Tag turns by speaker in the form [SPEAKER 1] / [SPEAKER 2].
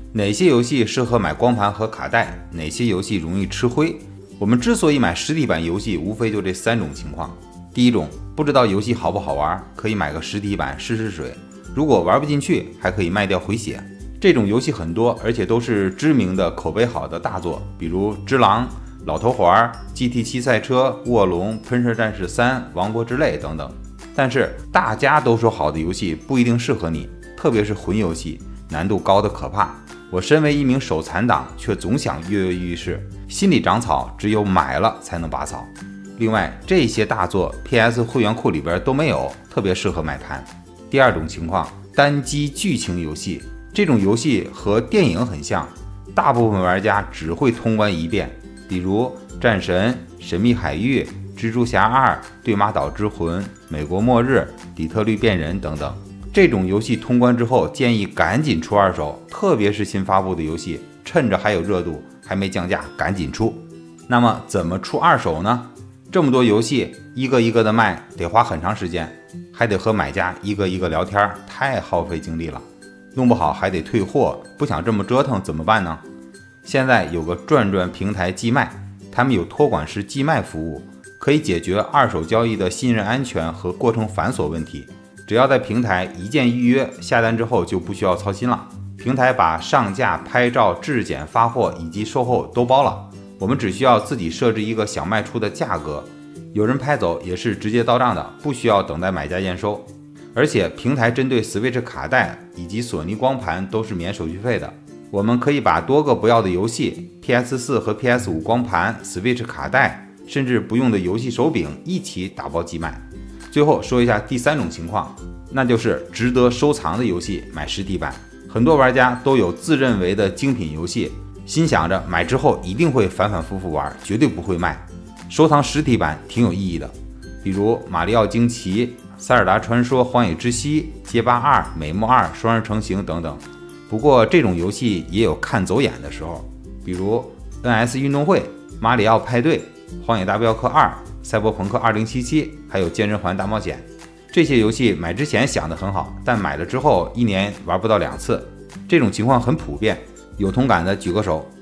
[SPEAKER 1] 哪些游戏适合买光盘和卡带，哪些游戏容易吃灰。我们之所以买实体版游戏，无非就这3种情况。第一种，不知道游戏好不好玩，可以买个实体版试试水，如果玩不进去，还可以卖掉回血。这种游戏很多，而且都是知名的、口碑好的大作，比如《只狼》、老头环、GT7 赛车、卧龙、喷射战士3、王国之泪等等。但是大家都说好的游戏不一定适合你，特别是魂游戏，难度高的可怕。我身为一名手残党，却总想跃跃欲试，心里长草，只有买了才能拔草。另外，这些大作 PS 会员库里边都没有，特别适合买盘。第二种情况，单机剧情游戏，这种游戏和电影很像，大部分玩家只会通关一遍，比如战神、神秘海域、蜘蛛侠2、对马岛之魂、美国末日、底特律变人等等。这种游戏通关之后，建议赶紧出二手，特别是新发布的游戏，趁着还有热度，还没降价，赶紧出。那么怎么出二手呢？这么多游戏，一个一个的卖，得花很长时间，还得和买家一个一个聊天，太耗费精力了。弄不好还得退货，不想这么折腾怎么办呢？现在有个转转平台寄卖，他们有托管式寄卖服务，可以解决二手交易的信任安全和过程繁琐问题。只要在平台一键预约，下单之后就不需要操心了。平台把上架、拍照、质检、发货以及售后都包了，我们只需要自己设置一个想卖出的价格，有人拍走也是直接到账的，不需要等待买家验收。而且平台针对 Switch 卡带以及索尼光盘都是免手续费的，我们可以把多个不要的游戏 PS4 和 PS5 光盘、Switch 卡带，甚至不用的游戏手柄一起打包寄卖。最后说一下第3种情况，那就是值得收藏的游戏买实体版。很多玩家都有自认为的精品游戏，心想着买之后一定会反反复复玩，绝对不会卖。收藏实体版挺有意义的，比如马里奥惊奇、塞尔达传说、荒野之息、街霸2、美墨2、双人成行等等。不过这种游戏也有看走眼的时候，比如 NS 运动会、马里奥派对、荒野大镖客2、赛博朋克2077，还有健身环大冒险。这些游戏买之前想得很好，但买了之后1年玩不到2次，这种情况很普遍，有同感的举个手。